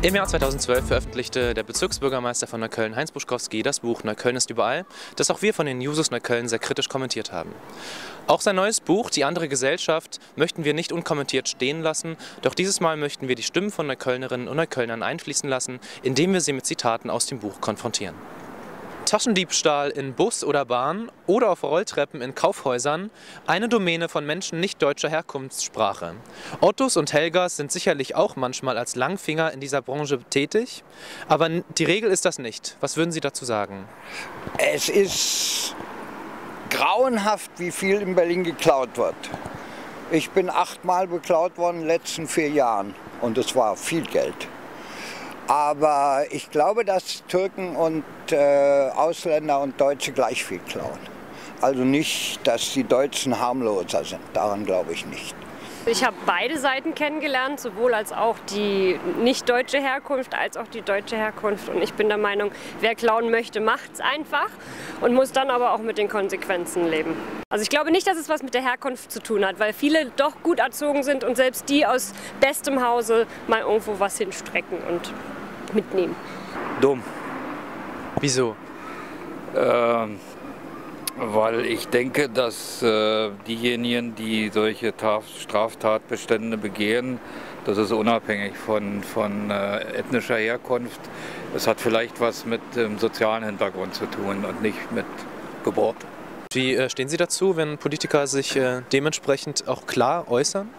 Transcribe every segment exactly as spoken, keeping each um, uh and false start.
Im Jahr zweitausendzwölf veröffentlichte der Bezirksbürgermeister von Neukölln, Heinz Buschkowski, das Buch Neukölln ist überall, das auch wir von den Jusos Neukölln sehr kritisch kommentiert haben. Auch sein neues Buch, Die andere Gesellschaft, möchten wir nicht unkommentiert stehen lassen, doch dieses Mal möchten wir die Stimmen von Neuköllnerinnen und Neuköllnern einfließen lassen, indem wir sie mit Zitaten aus dem Buch konfrontieren. Taschendiebstahl in Bus oder Bahn oder auf Rolltreppen in Kaufhäusern, eine Domäne von Menschen nicht deutscher Herkunftssprache. Ottos und Helgas sind sicherlich auch manchmal als Langfinger in dieser Branche tätig, aber die Regel ist das nicht. Was würden Sie dazu sagen? Es ist grauenhaft, wie viel in Berlin geklaut wird. Ich bin achtmal beklaut worden in den letzten vier Jahren und es war viel Geld. Aber ich glaube, dass Türken und äh, Ausländer und Deutsche gleich viel klauen. Also nicht, dass die Deutschen harmloser sind, daran glaube ich nicht. Ich habe beide Seiten kennengelernt, sowohl als auch die nicht deutsche Herkunft als auch die deutsche Herkunft. Und ich bin der Meinung, wer klauen möchte, macht es einfach und muss dann aber auch mit den Konsequenzen leben. Also ich glaube nicht, dass es was mit der Herkunft zu tun hat, weil viele doch gut erzogen sind und selbst die aus bestem Hause mal irgendwo was hinstrecken und mitnehmen. Dumm. Wieso? Ähm, weil ich denke, dass äh, diejenigen, die solche Taf Straftatbestände begehen, das ist unabhängig von, von äh, ethnischer Herkunft. Es hat vielleicht was mit dem sozialen Hintergrund zu tun und nicht mit Geburt. Wie äh, stehen Sie dazu, wenn Politiker sich äh, dementsprechend auch klar äußern?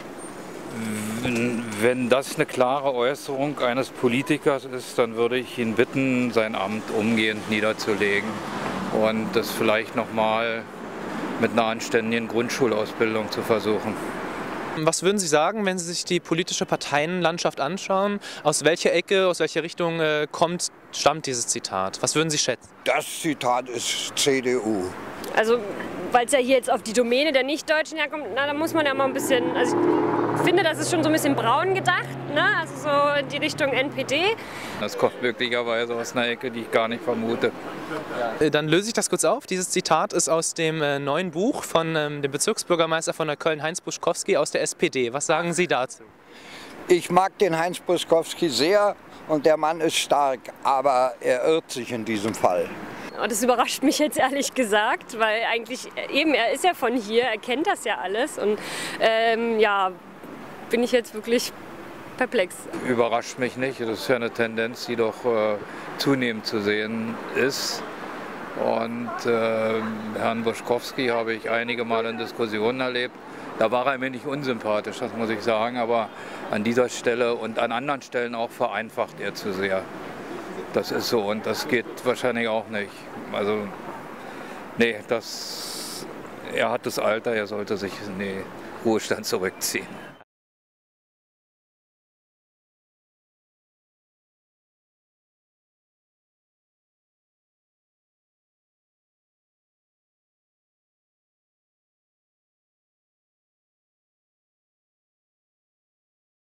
Wenn das eine klare Äußerung eines Politikers ist, dann würde ich ihn bitten, sein Amt umgehend niederzulegen und das vielleicht nochmal mit einer anständigen Grundschulausbildung zu versuchen. Was würden Sie sagen, wenn Sie sich die politische Parteienlandschaft anschauen? Aus welcher Ecke, aus welcher Richtung äh, kommt, stammt dieses Zitat? Was würden Sie schätzen? Das Zitat ist C D U. Also, weil es ja hier jetzt auf die Domäne der Nichtdeutschen herkommt, na, da muss man ja mal ein bisschen, also ich finde, das ist schon so ein bisschen braun gedacht, ne? Also so in die Richtung N P D. Das kommt möglicherweise aus einer Ecke, die ich gar nicht vermute. Dann löse ich das kurz auf. Dieses Zitat ist aus dem äh, neuen Buch von ähm, dem Bezirksbürgermeister von Neukölln, Heinz Buschkowski, aus der S P D. Was sagen Sie dazu? Ich mag den Heinz Buschkowski sehr und der Mann ist stark, aber er irrt sich in diesem Fall. Und das überrascht mich jetzt ehrlich gesagt, weil eigentlich eben, er ist ja von hier, er kennt das ja alles und ähm, ja, bin ich jetzt wirklich perplex. Überrascht mich nicht, das ist ja eine Tendenz, die doch äh, zunehmend zu sehen ist. Und äh, Herrn Buschkowski habe ich einige Mal in Diskussionen erlebt. Da war er mir nicht unsympathisch, das muss ich sagen, aber an dieser Stelle und an anderen Stellen auch vereinfacht er zu sehr. Das ist so und das geht wahrscheinlich auch nicht. Also, nee, das, er hat das Alter, er sollte sich in den Ruhestand zurückziehen.